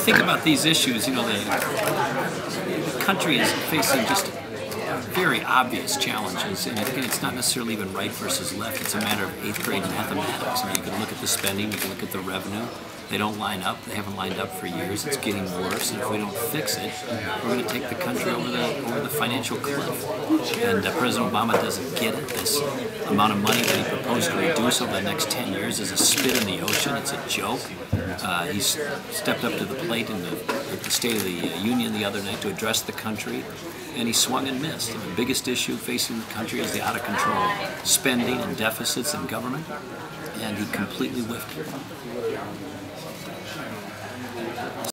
think about these issues, the country is facing just very obvious challenges, and it's not necessarily even right versus left. It's a matter of 8th grade mathematics. You can look at the spending, you can look at the revenue. They don't line up. They haven't lined up for years. It's getting worse, and if we don't fix it, we're going to take the country over the financial cliff. And President Obama doesn't get it. This amount of money that he proposed to reduce over the next 10 years is a spit in the ocean. It's a joke. He's stepped up to the plate at the State of the Union the other night to address the country, and he swung and missed. And the biggest issue facing the country is the out-of-control spending and deficits in government, and he completely whiffed it.